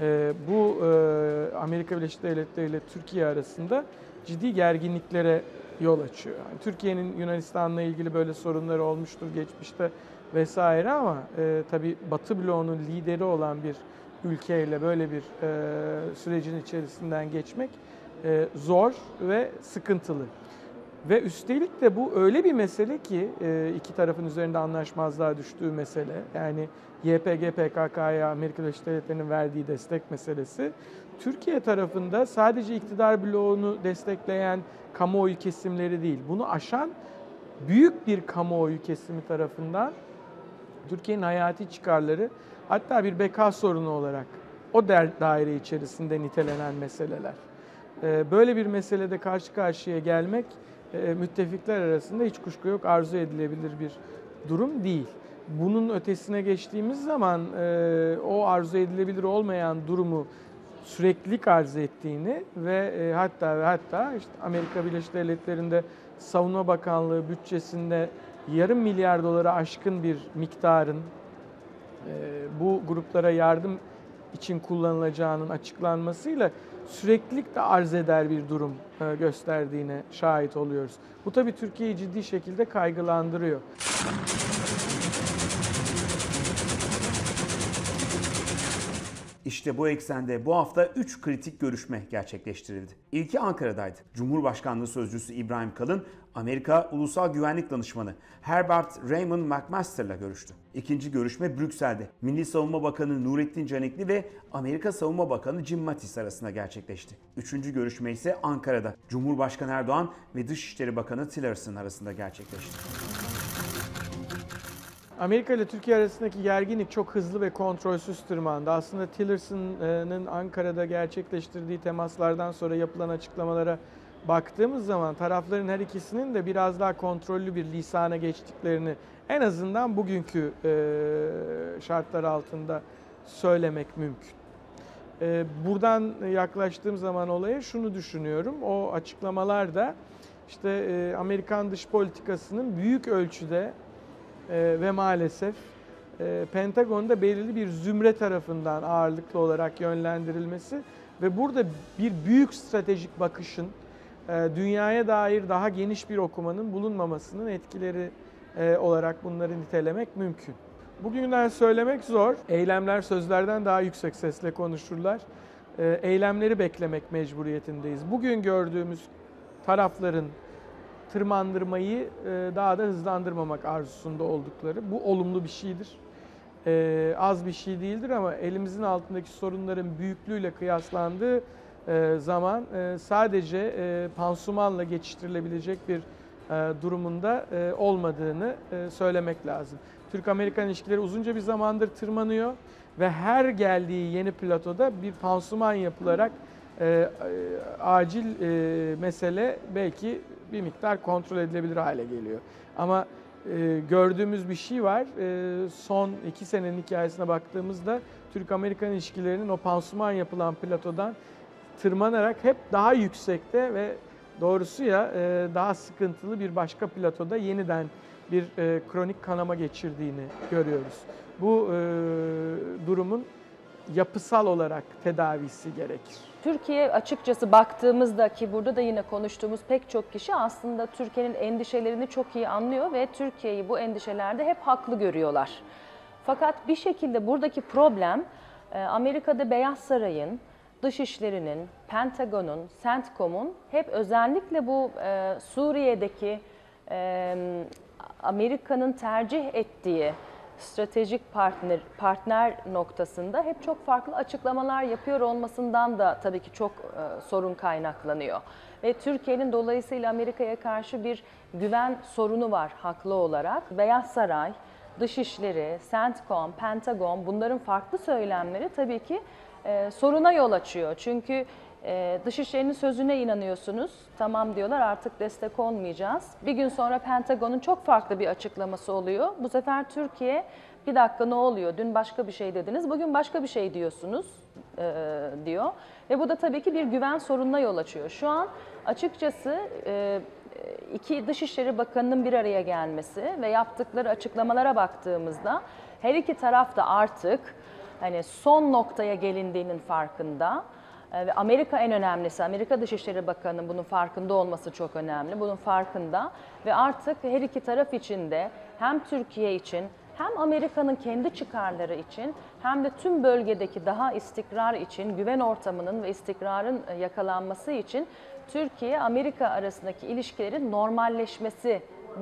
Bu Amerika Birleşik Devletleri ile Türkiye arasında ciddi gerginliklere yol açıyor. Yani Türkiye'nin Yunanistan'la ilgili böyle sorunları olmuştur geçmişte vesaire ama e, tabii Batı bloğunun lideri olan bir ülkeyle böyle bir e, sürecin içerisinden geçmek e, zor ve sıkıntılı. Ve üstelik de bu öyle bir mesele ki e, iki tarafın üzerinde anlaşmazlığa düştüğü mesele. Yani Y P G P K K'ya Amerika Birleşik Devletleri'nin verdiği destek meselesi. Türkiye tarafında sadece iktidar bloğunu destekleyen kamuoyu kesimleri değil, bunu aşan büyük bir kamuoyu kesimi tarafından Türkiye'nin hayati çıkarları, hatta bir beka sorunu olarak o daire içerisinde nitelenen meseleler. Böyle bir meselede karşı karşıya gelmek müttefikler arasında hiç kuşku yok arzu edilebilir bir durum değil. Bunun ötesine geçtiğimiz zaman o arzu edilebilir olmayan durumu süreklilik arz ettiğini ve hatta ve hatta işte Amerika Birleşik Devletleri'nde Savunma Bakanlığı bütçesinde yarım milyar dolara aşkın bir miktarın bu gruplara yardım için kullanılacağının açıklanmasıyla süreklilik de arz eder bir durum gösterdiğine şahit oluyoruz. Bu tabii Türkiye'yi ciddi şekilde kaygılandırıyor. İşte bu eksende bu hafta üç kritik görüşme gerçekleştirildi. İlki Ankara'daydı. Cumhurbaşkanlığı Sözcüsü İbrahim Kalın, Amerika Ulusal Güvenlik Danışmanı Herbert Raymond McMaster'la görüştü. İkinci görüşme Brüksel'de. Milli Savunma Bakanı Nurettin Canikli ve Amerika Savunma Bakanı Jim Mattis arasında gerçekleşti. Üçüncü görüşme ise Ankara'da. Cumhurbaşkanı Erdoğan ve Dışişleri Bakanı Tillerson arasında gerçekleşti. Amerika ile Türkiye arasındaki gerginlik çok hızlı ve kontrolsüz tırmandı. Aslında Tillerson'ın Ankara'da gerçekleştirdiği temaslardan sonra yapılan açıklamalara baktığımız zaman tarafların her ikisinin de biraz daha kontrollü bir lisana geçtiklerini en azından bugünkü şartlar altında söylemek mümkün. Buradan yaklaştığım zaman olaya şunu düşünüyorum. O açıklamalarda işte Amerikan dış politikasının büyük ölçüde Ee, ve maalesef e, Pentagon'da belirli bir zümre tarafından ağırlıklı olarak yönlendirilmesi ve burada bir büyük stratejik bakışın, e, dünyaya dair daha geniş bir okumanın bulunmamasının etkileri e, olarak bunları nitelemek mümkün. Bugünden söylemek zor. Eylemler sözlerden daha yüksek sesle konuşurlar. E, eylemleri beklemek mecburiyetindeyiz. Bugün gördüğümüz tarafların tırmandırmayı daha da hızlandırmamak arzusunda oldukları. Bu olumlu bir şeydir. Ee, az bir şey değildir ama elimizin altındaki sorunların büyüklüğüyle kıyaslandığı e, zaman e, sadece e, pansumanla geçiştirilebilecek bir e, durumunda e, olmadığını e, söylemek lazım. Türk-Amerikan ilişkileri uzunca bir zamandır tırmanıyor ve her geldiği yeni platoda bir pansuman yapılarak e, e, acil e, mesele belki bir miktar kontrol edilebilir hale geliyor. Ama e, gördüğümüz bir şey var. E, son iki senenin hikayesine baktığımızda Türk-Amerikan ilişkilerinin o pansuman yapılan platodan tırmanarak hep daha yüksekte ve doğrusu ya e, daha sıkıntılı bir başka platoda yeniden bir e, kronik kanama geçirdiğini görüyoruz. Bu e, durumun yapısal olarak tedavisi gerekir. Türkiye açıkçası baktığımızda ki burada da yine konuştuğumuz pek çok kişi aslında Türkiye'nin endişelerini çok iyi anlıyor ve Türkiye'yi bu endişelerde hep haklı görüyorlar. Fakat bir şekilde buradaki problem Amerika'da Beyaz Saray'ın, Dışişleri'nin, Pentagon'un, CENTCOM'un hep özellikle bu e, Suriye'deki e, Amerika'nın tercih ettiği stratejik partner partner noktasında hep çok farklı açıklamalar yapıyor olmasından da tabii ki çok e, sorun kaynaklanıyor. Ve Türkiye'nin dolayısıyla Amerika'ya karşı bir güven sorunu var haklı olarak. Beyaz Saray, Dışişleri, CENTCOM, Pentagon bunların farklı söylemleri tabii ki e, soruna yol açıyor. Çünkü e, Dışişleri'nin sözüne inanıyorsunuz, tamam diyorlar artık destek olmayacağız. Bir gün sonra Pentagon'un çok farklı bir açıklaması oluyor. Bu sefer Türkiye bir dakika ne oluyor, dün başka bir şey dediniz, bugün başka bir şey diyorsunuz e, diyor. Ve bu da tabii ki bir güven sorununa yol açıyor. Şu an açıkçası e, iki Dışişleri Bakanı'nın bir araya gelmesi ve yaptıkları açıklamalara baktığımızda her iki taraf da artık hani son noktaya gelindiğinin farkında. Ve Amerika en önemlisi, Amerika Dışişleri Bakanı'nın bunun farkında olması çok önemli. Bunun farkında ve artık her iki taraf için de hem Türkiye için hem Amerika'nın kendi çıkarları için hem de tüm bölgedeki daha istikrar için, güven ortamının ve istikrarın yakalanması için Türkiye-Amerika arasındaki ilişkilerin normalleşmesi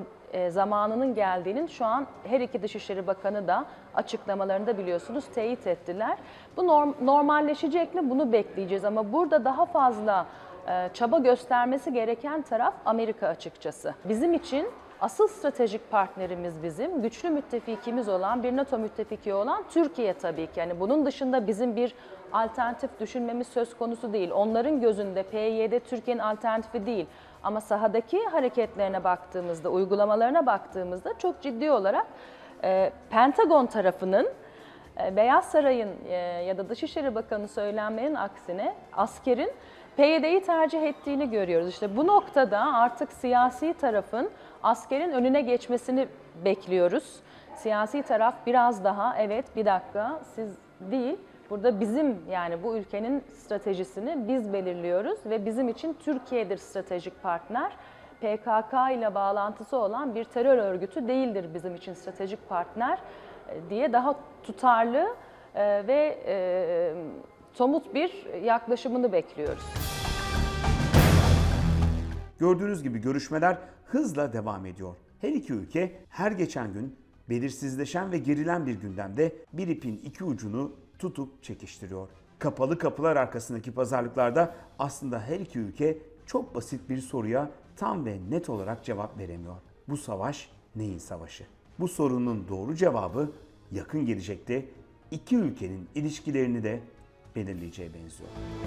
zamanının geldiğinin şu an her iki Dışişleri Bakanı da açıklamalarında biliyorsunuz teyit ettiler. Bu norm, normalleşecek mi? Bunu bekleyeceğiz ama burada daha fazla e, çaba göstermesi gereken taraf Amerika açıkçası. Bizim için asıl stratejik partnerimiz bizim, güçlü müttefikimiz olan, bir NATO müttefiki olan Türkiye tabii ki. Yani bunun dışında bizim bir alternatif düşünmemiz söz konusu değil. Onların gözünde P Y D Türkiye'nin alternatifi değil. Ama sahadaki hareketlerine baktığımızda, uygulamalarına baktığımızda çok ciddi olarak e, Pentagon tarafının, e, Beyaz Saray'ın e, ya da Dışişleri Bakanı söylemlerinin aksine askerin P Y D'yi tercih ettiğini görüyoruz. İşte bu noktada artık siyasi tarafın askerin önüne geçmesini bekliyoruz. Siyasi taraf biraz daha evet bir dakika siz değil, burada bizim yani bu ülkenin stratejisini biz belirliyoruz ve bizim için Türkiye'dir stratejik partner. P K K ile bağlantısı olan bir terör örgütü değildir bizim için stratejik partner diye daha tutarlı ve somut bir yaklaşımını bekliyoruz. Gördüğünüz gibi görüşmeler hızla devam ediyor. Her iki ülke her geçen gün belirsizleşen ve gerilen bir gündemde bir ipin iki ucunu tutup çekiştiriyor. Kapalı kapılar arkasındaki pazarlıklarda aslında her iki ülke çok basit bir soruya tam ve net olarak cevap veremiyor. Bu savaş neyin savaşı? Bu sorunun doğru cevabı yakın gelecekte iki ülkenin ilişkilerini de belirleyeceğe benziyor.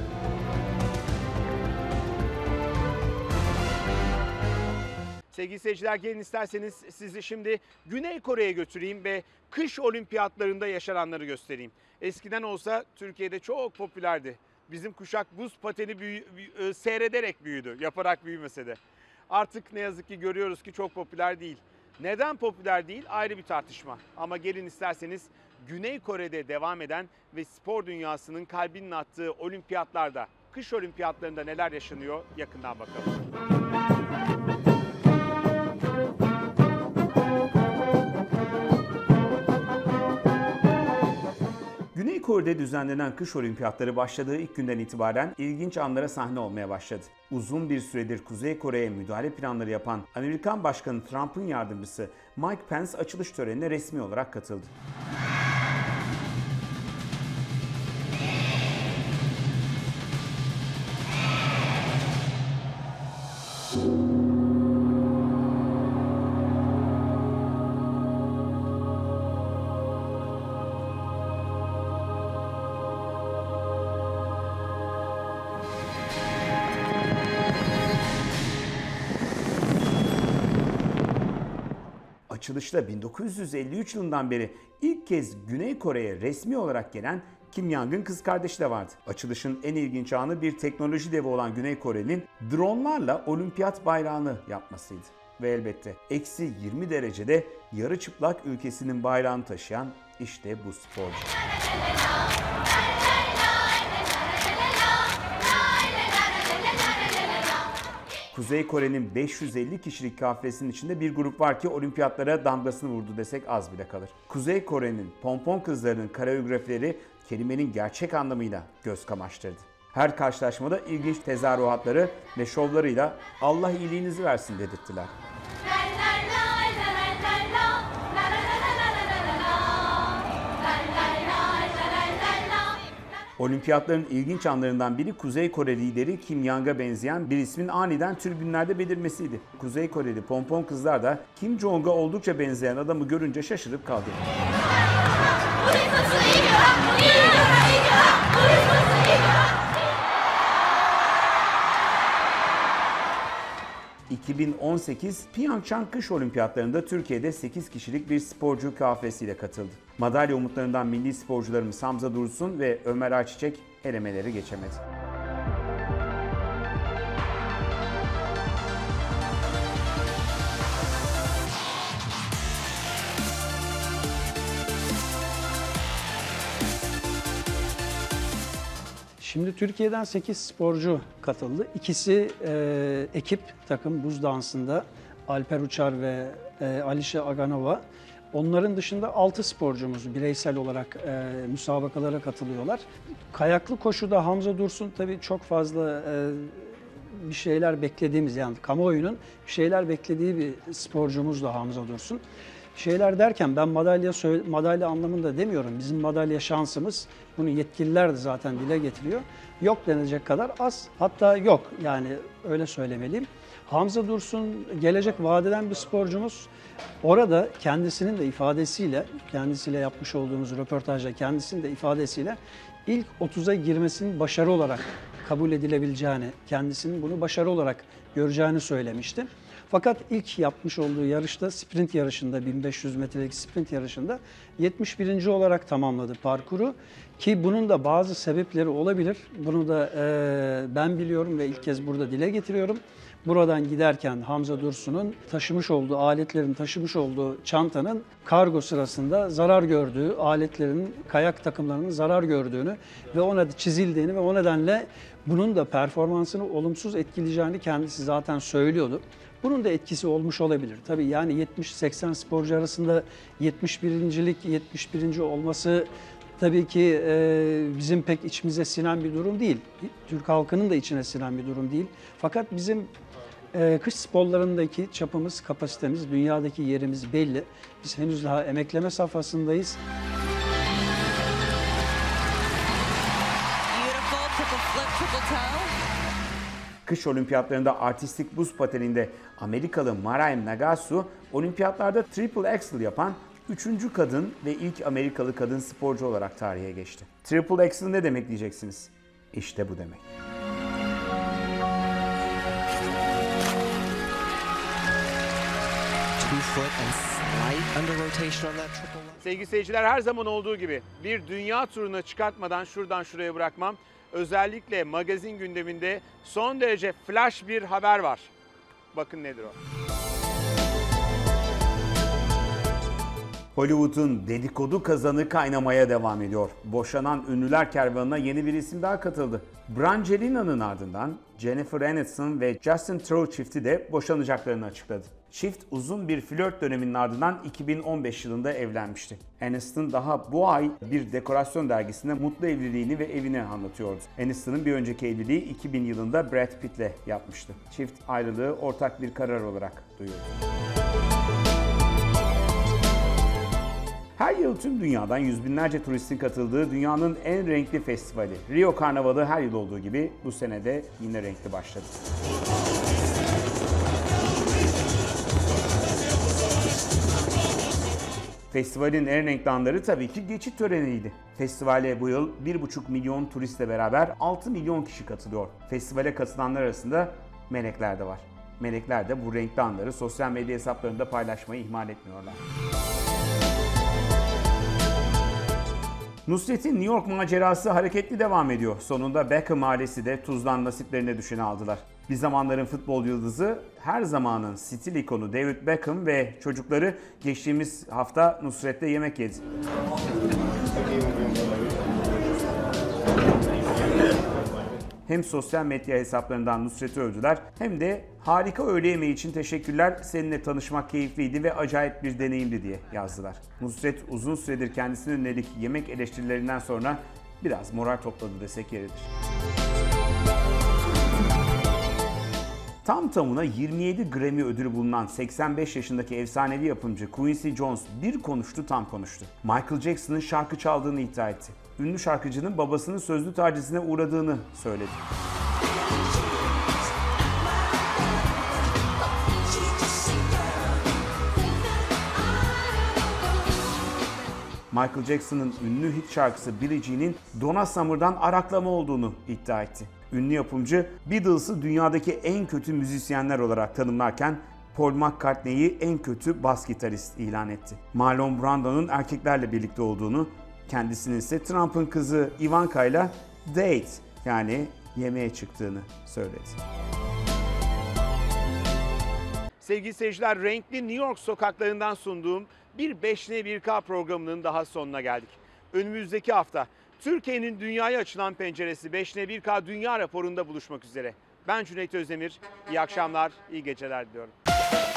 Sevgili seyirciler, gelin isterseniz sizi şimdi Güney Kore'ye götüreyim ve kış olimpiyatlarında yaşananları göstereyim. Eskiden olsa Türkiye'de çok popülerdi. Bizim kuşak buz pateni büyü, büyü, seyrederek büyüdü, yaparak büyümese de. Artık ne yazık ki görüyoruz ki çok popüler değil. Neden popüler değil ayrı bir tartışma. Ama gelin isterseniz Güney Kore'de devam eden ve spor dünyasının kalbinin attığı olimpiyatlarda, kış olimpiyatlarında neler yaşanıyor yakından bakalım. Güney Kore'de düzenlenen kış olimpiyatları başladığı ilk günden itibaren ilginç anlara sahne olmaya başladı. Uzun bir süredir Kuzey Kore'ye müdahale planları yapan Amerikan Başkanı Trump'ın yardımcısı Mike Pence açılış törenine resmi olarak katıldı. Açılışta bin dokuz yüz elli üç yılından beri ilk kez Güney Kore'ye resmi olarak gelen Kim Jong-un kız kardeşi de vardı. Açılışın en ilginç anı bir teknoloji devi olan Güney Kore'nin dronlarla olimpiyat bayrağını yapmasıydı. Ve elbette eksi yirmi derecede yarı çıplak ülkesinin bayrağını taşıyan işte bu sporcu. Kuzey Kore'nin beş yüz elli kişilik kafilesinin içinde bir grup var ki olimpiyatlara damgasını vurdu desek az bile kalır. Kuzey Kore'nin pompon kızlarının koreografileri kelimenin gerçek anlamıyla göz kamaştırdı. Her karşılaşmada ilginç tezahüratları ve şovlarıyla Allah iyiliğinizi versin dedirttiler. Olimpiyatların ilginç anlarından biri Kuzey Kore lideri Kim Yang'a benzeyen bir ismin aniden tribünlerde belirmesiydi. Kuzey Koreli pompon kızlar da Kim Jong'a oldukça benzeyen adamı görünce şaşırıp kaldı. iki bin on sekiz Pyeongchang Kış Olimpiyatlarında Türkiye'de sekiz kişilik bir sporcu kafilesiyle katıldı. Madalya umutlarından milli sporcularımız Hamza Dursun ve Ömer Ayçiçek elemeleri geçemedi. Şimdi Türkiye'den sekiz sporcu katıldı. İkisi e, ekip takım buz dansında Alper Uçar ve e, Alişe Aganova. Onların dışında altı sporcumuz bireysel olarak e, müsabakalara katılıyorlar. Kayaklı koşuda Hamza Dursun tabii çok fazla e, bir şeyler beklediğimiz, yani kamuoyunun bir şeyler beklediği bir sporcumuz da Hamza Dursun. Şeyler derken ben madalya madalya anlamında demiyorum. Bizim madalya şansımız, bunu yetkililer de zaten dile getiriyor. Yok denecek kadar az, hatta yok, yani öyle söylemeliyim. Hamza Dursun gelecek vaat eden bir sporcumuz. Orada kendisinin de ifadesiyle, kendisiyle yapmış olduğumuz röportajda kendisinin de ifadesiyle ilk otuza girmesinin başarı olarak kabul edilebileceğini, kendisinin bunu başarı olarak göreceğini söylemişti. Fakat ilk yapmış olduğu yarışta, sprint yarışında, bin beş yüz metrelik sprint yarışında yetmiş birinci olarak tamamladı parkuru. Ki bunun da bazı sebepleri olabilir. Bunu da e, ben biliyorum ve ilk kez burada dile getiriyorum. Buradan giderken Hamza Dursun'un taşımış olduğu, aletlerin taşımış olduğu çantanın kargo sırasında zarar gördüğü, aletlerin, kayak takımlarının zarar gördüğünü ve ona çizildiğini ve o nedenle bunun da performansını olumsuz etkileyeceğini kendisi zaten söylüyordu. Bunun da etkisi olmuş olabilir. Tabii yani yetmiş seksen sporcu arasında yetmiş birincilik, yetmiş birinci olması tabii ki e, bizim pek içimize sinen bir durum değil. Türk halkının da içine sinen bir durum değil. Fakat bizim e, kış sporlarındaki çapımız, kapasitemiz, dünyadaki yerimiz belli. Biz henüz daha emekleme safhasındayız. Kış olimpiyatlarında artistik buz pateninde Amerikalı Maraim Nagasu, olimpiyatlarda triple axel yapan üçüncü kadın ve ilk Amerikalı kadın sporcu olarak tarihe geçti. Triple axel ne demek diyeceksiniz? İşte bu demek. Sevgili seyirciler, her zaman olduğu gibi bir dünya turuna çıkartmadan şuradan şuraya bırakmam. Özellikle magazin gündeminde son derece flash bir haber var. Bakın nedir o? Hollywood'un dedikodu kazanı kaynamaya devam ediyor. Boşanan ünlüler kervanına yeni bir isim daha katıldı. Brangelina'nın ardından Jennifer Aniston ve Justin Theroux çifti de boşanacaklarını açıkladı. Çift uzun bir flört döneminin ardından iki bin on beş yılında evlenmişti. Aniston daha bu ay bir dekorasyon dergisinde mutlu evliliğini ve evini anlatıyordu. Aniston'un bir önceki evliliği iki bin yılında Brad Pitt'le yapmıştı. Çift ayrılığı ortak bir karar olarak duyurdu. Her yıl tüm dünyadan yüz binlerce turistin katıldığı dünyanın en renkli festivali Rio Karnavalı her yıl olduğu gibi bu sene de yine renkli başladı. Festivalin en renkli anları tabii ki geçit töreniydi. Festivale bu yıl bir buçuk milyon turistle beraber altı milyon kişi katılıyor. Festivale katılanlar arasında melekler de var. Melekler de bu renkli anları sosyal medya hesaplarında paylaşmayı ihmal etmiyorlar. Nusret'in New York macerası hareketli devam ediyor. Sonunda Beckham ailesi de tuzdan nasiplerine düşeni aldılar. Bir zamanların futbol yıldızı, her zamanın stil ikonu David Beckham ve çocukları geçtiğimiz hafta Nusret'le yemek yedi. hem sosyal medya hesaplarından Nusret'i övdüler hem de harika öğle yemeği için teşekkürler, seninle tanışmak keyifliydi ve acayip bir deneyimdi diye yazdılar. Nusret uzun süredir kendisine yönelik yemek eleştirilerinden sonra biraz moral topladı desek yeridir. Tam tamına yirmi yedi Grammy ödülü bulunan seksen beş yaşındaki efsanevi yapımcı Quincy Jones bir konuştu tam konuştu. Michael Jackson'ın şarkı çaldığını iddia etti. Ünlü şarkıcının babasının sözlü tacizine uğradığını söyledi. Michael Jackson'ın ünlü hit şarkısı Billie Jean'in Donna Summer'dan araklama olduğunu iddia etti. Ünlü yapımcı Beatles'ı dünyadaki en kötü müzisyenler olarak tanımlarken Paul McCartney'i en kötü bas gitarist ilan etti. Marlon Brando'nun erkeklerle birlikte olduğunu, kendisinin ise Trump'ın kızı Ivanka ile date yani yemeğe çıktığını söyledi. Sevgili seyirciler, renkli New York sokaklarından sunduğum bir beş N bir K programının daha sonuna geldik. Önümüzdeki hafta Türkiye'nin dünyaya açılan penceresi beş N bir K Dünya Raporu'nda buluşmak üzere. Ben Cüneyt Özdemir. İyi akşamlar, iyi geceler diliyorum.